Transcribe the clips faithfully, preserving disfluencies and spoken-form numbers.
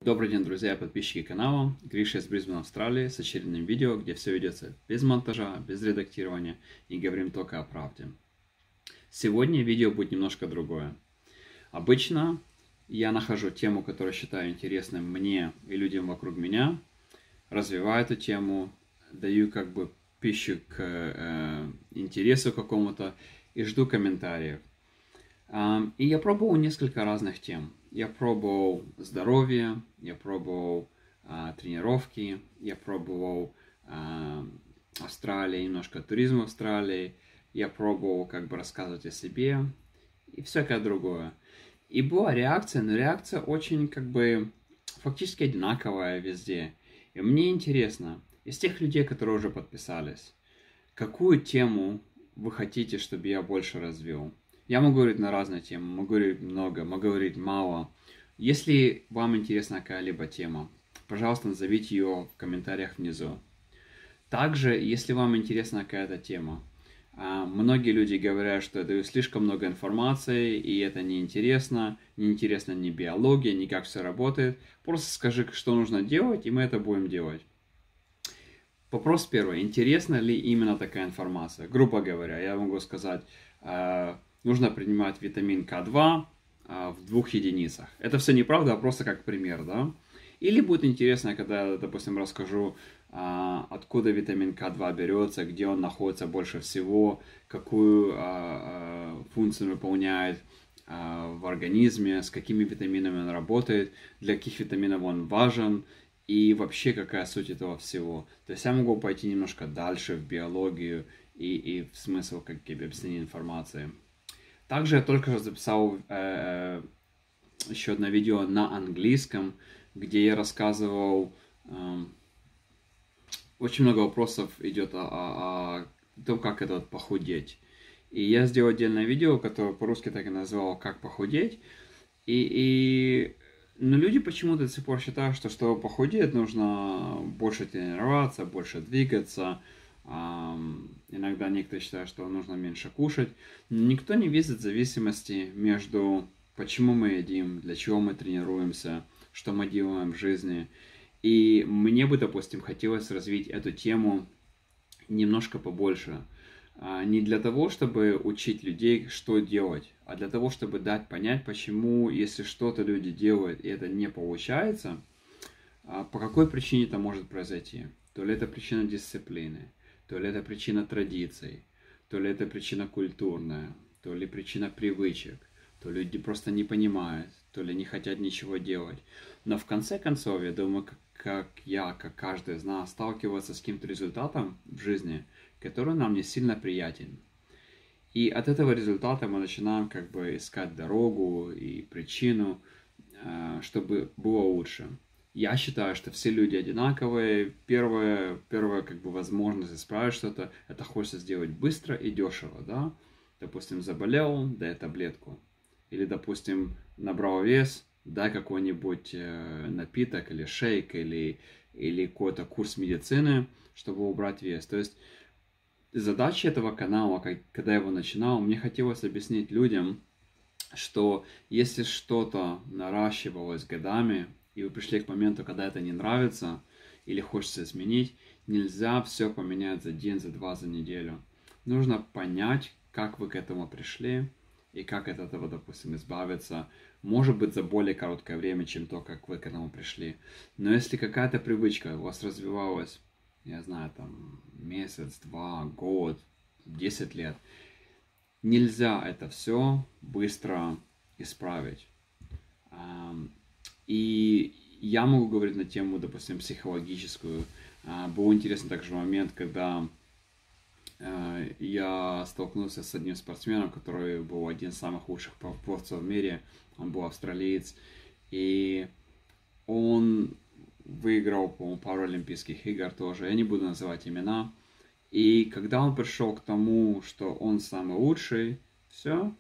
Добрый день, друзья и подписчики канала. Гриша из Брисбена, Австралии, с очередным видео, где все ведется без монтажа, без редактирования и говорим только о правде. Сегодня видео будет немножко другое. Обычно я нахожу тему, которую считаю интересной мне и людям вокруг меня, развиваю эту тему, даю как бы пищу к э, интересу какому-то и жду комментариев. И я пробовал несколько разных тем. Я пробовал здоровье, я пробовал а, тренировки, я пробовал а, Австралию, немножко туризма в Австралии, я пробовал как бы рассказывать о себе и всякое другое. И была реакция, но реакция очень как бы фактически одинаковая везде. И мне интересно, из тех людей, которые уже подписались, какую тему вы хотите, чтобы я больше развил? Я могу говорить на разные темы, могу говорить много, могу говорить мало. Если вам интересна какая-либо тема, пожалуйста, назовите ее в комментариях внизу. Также, если вам интересна какая-то тема, многие люди говорят, что я даю слишком много информации, и это неинтересно, неинтересна ни биология, ни как все работает. Просто скажи, что нужно делать, и мы это будем делать. Вопрос первый. Интересна ли именно такая информация? Грубо говоря, я могу сказать, нужно принимать витамин К два в двух единицах. Это все неправда, а просто как пример, да? Или будет интересно, когда я, допустим, расскажу, откуда витамин К два берется, где он находится больше всего, какую функцию выполняет в организме, с какими витаминами он работает, для каких витаминов он важен, и вообще какая суть этого всего. То есть я могу пойти немножко дальше в биологию и, и в смысл как бы объяснения информации. Также я только что записал э, еще одно видео на английском, где я рассказывал, э, очень много вопросов идет о, о, о том, как это вот похудеть. И я сделал отдельное видео, которое по-русски так и назвал «Как похудеть». И, и... Но люди почему-то до сих пор считают, что чтобы похудеть, нужно больше тренироваться, больше двигаться. Иногда некоторые считают, что нужно меньше кушать. Но никто не видит зависимости между почему мы едим, для чего мы тренируемся, что мы делаем в жизни. И мне бы, допустим, хотелось развить эту тему немножко побольше. Не для того, чтобы учить людей, что делать, а для того, чтобы дать понять, почему, если что-то люди делают, и это не получается, по какой причине это может произойти. То ли это причина дисциплины, то ли это причина традиций, то ли это причина культурная, то ли причина привычек, то люди просто не понимают, то ли не хотят ничего делать. Но в конце концов, я думаю, как я, как каждый из нас, сталкиваться с каким-то результатом в жизни, который нам не сильно приятен. И от этого результата мы начинаем как бы искать дорогу и причину, чтобы было лучше. Я считаю, что все люди одинаковые. Первая, первая как бы возможность исправить что-то, это хочется сделать быстро и дешево, да? Допустим, заболел, дай таблетку. Или, допустим, набрал вес, дай какой-нибудь напиток или шейк, или, или какой-то курс медицины, чтобы убрать вес. То есть задача этого канала, когда я его начинал, мне хотелось объяснить людям, что если что-то наращивалось годами, и вы пришли к моменту, когда это не нравится, или хочется изменить, нельзя все поменять за день, за два, за неделю. Нужно понять, как вы к этому пришли, и как от этого, допустим, избавиться. Может быть, за более короткое время, чем то, как вы к этому пришли. Но если какая-то привычка у вас развивалась, я знаю, там, месяц, два, год, десять лет, нельзя это все быстро исправить. И я могу говорить на тему, допустим, психологическую. Был интересный также момент, когда я столкнулся с одним спортсменом, который был один из самых лучших пловцов в мире. Он был австралиец. И он выиграл, по-моему, пару Олимпийских игр тоже. Я не буду называть имена. И когда он пришел к тому, что он самый лучший, все,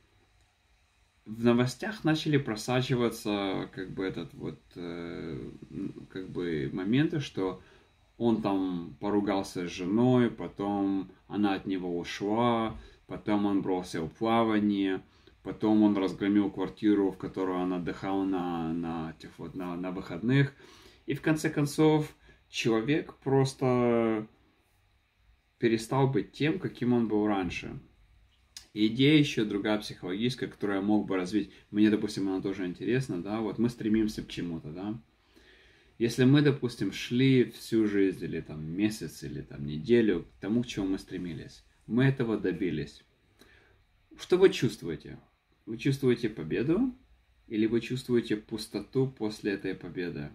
в новостях начали просачиваться как бы этот вот э, как бы моменты, что он там поругался с женой, потом она от него ушла, потом он бросил плавание, потом он разгромил квартиру, в которой он отдыхал на, на, вот, на, на выходных. И в конце концов человек просто перестал быть тем, каким он был раньше. Идея еще другая психологическая, которую я мог бы развить. Мне, допустим, она тоже интересна, да, вот мы стремимся к чему-то, да. Если мы, допустим, шли всю жизнь, или там месяц, или там неделю к тому, к чему мы стремились, мы этого добились. Что вы чувствуете? Вы чувствуете победу? Или вы чувствуете пустоту после этой победы?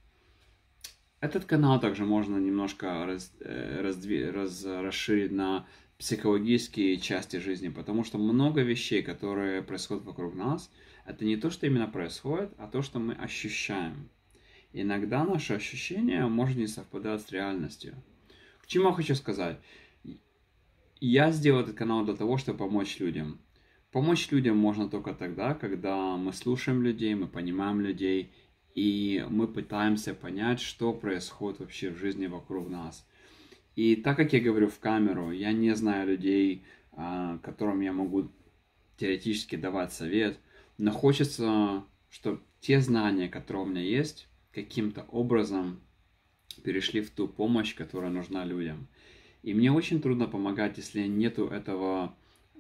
Этот канал также можно немножко раз, раздви, раз, расширить на психологические части жизни, потому что много вещей, которые происходят вокруг нас, это не то, что именно происходит, а то, что мы ощущаем. Иногда наше ощущение может не совпадать с реальностью. К чему я хочу сказать? Я сделал этот канал для того, чтобы помочь людям. Помочь людям можно только тогда, когда мы слушаем людей, мы понимаем людей, и мы пытаемся понять, что происходит вообще в жизни вокруг нас. И так как я говорю в камеру, я не знаю людей, которым я могу теоретически давать совет, но хочется, чтобы те знания, которые у меня есть, каким-то образом перешли в ту помощь, которая нужна людям. И мне очень трудно помогать, если нету этого,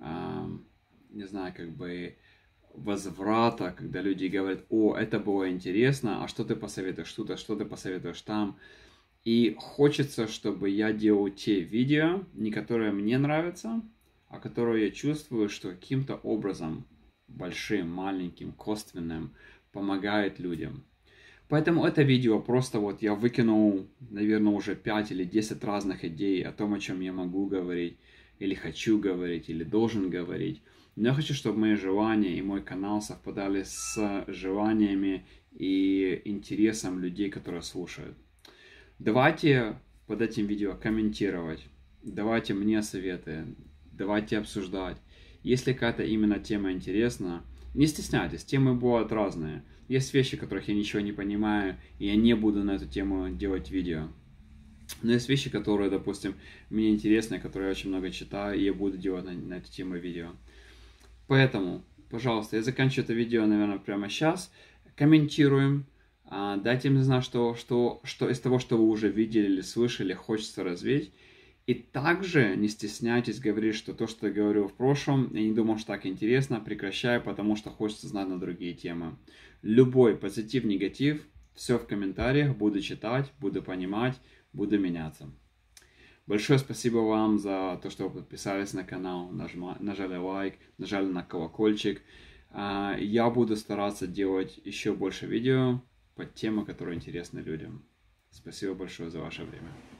не знаю, как бы возврата, когда люди говорят: о, это было интересно, а что ты посоветуешь тут, а что ты посоветуешь там. И хочется, чтобы я делал те видео, не которые мне нравятся, а которые я чувствую, что каким-то образом, большим, маленьким, косвенным, помогает людям. Поэтому это видео просто вот я выкинул, наверное, уже пять или десять разных идей о том, о чем я могу говорить, или хочу говорить, или должен говорить. Но я хочу, чтобы мои желания и мой канал совпадали с желаниями и интересом людей, которые слушают. Давайте под этим видео комментировать, давайте мне советы, давайте обсуждать. Если какая-то именно тема интересна, не стесняйтесь, темы бывают разные. Есть вещи, которых я ничего не понимаю, и я не буду на эту тему делать видео. Но есть вещи, которые, допустим, мне интересны, которые я очень много читаю, и я буду делать на, на эту тему видео. Поэтому, пожалуйста, я заканчиваю это видео, наверное, прямо сейчас. Комментируем. Дайте мне знать, что, что, что из того, что вы уже видели или слышали, хочется развить. И также не стесняйтесь говорить, что то, что я говорил в прошлом, я не думал, что так интересно, прекращаю, потому что хочется знать на другие темы. Любой позитив, негатив, все в комментариях, буду читать, буду понимать, буду меняться. Большое спасибо вам за то, что вы подписались на канал, нажали лайк, нажали на колокольчик. Я буду стараться делать еще больше видео под темы, которые интересны людям. Спасибо большое за ваше время.